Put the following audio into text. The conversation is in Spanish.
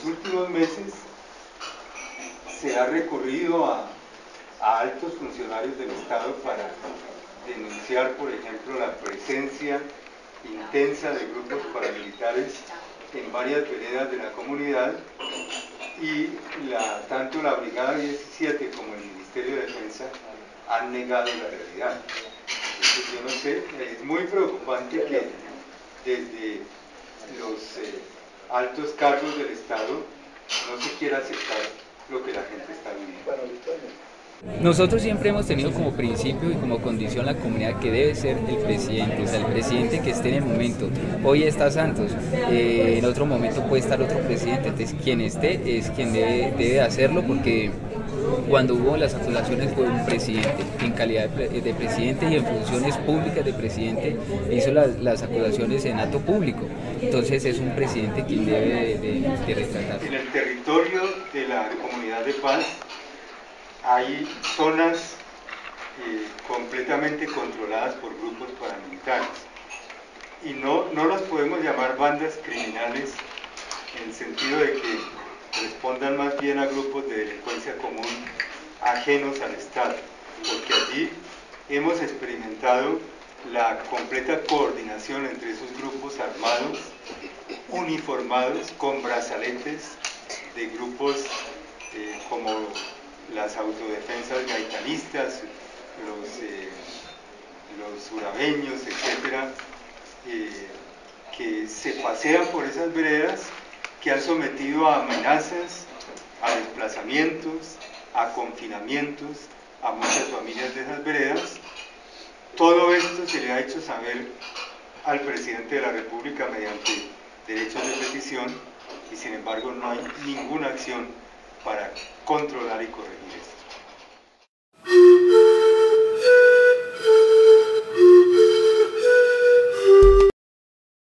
los últimos meses se ha recurrido a altos funcionarios del Estado para denunciar, por ejemplo, la presencia intensa de grupos paramilitares en varias veredas de la comunidad, y tanto la Brigada 17 como el Ministerio de Defensa han negado la realidad. Entonces, yo no sé, es muy preocupante que desde los altos cargos del Estado no se quiera aceptar lo que la gente está viviendo. Nosotros siempre hemos tenido como principio y como condición la comunidad que debe ser el presidente, o sea, el presidente que esté en el momento. Hoy está Santos, en otro momento puede estar otro presidente, entonces quien esté es quien debe hacerlo, porque cuando hubo las acusaciones fue un presidente, en calidad de presidente y en funciones públicas de presidente, hizo las acusaciones en acto público. Entonces es un presidente quien debe de retratar. En el territorio de la Comunidad de Paz hay zonas completamente controladas por grupos paramilitares, y no las podemos llamar bandas criminales en el sentido de que respondan más bien a grupos de delincuencia común ajenos al Estado, porque allí hemos experimentado la completa coordinación entre esos grupos armados, uniformados, con brazaletes de grupos como las autodefensas gaitanistas, los urabeños, etcétera, que se pasean por esas veredas, que han sometido a amenazas, a desplazamientos, a confinamientos a muchas familias de esas veredas. Todo esto se le ha hecho saber al presidente de la República mediante derechos de petición, y sin embargo no hay ninguna acción para controlar y corregir esto.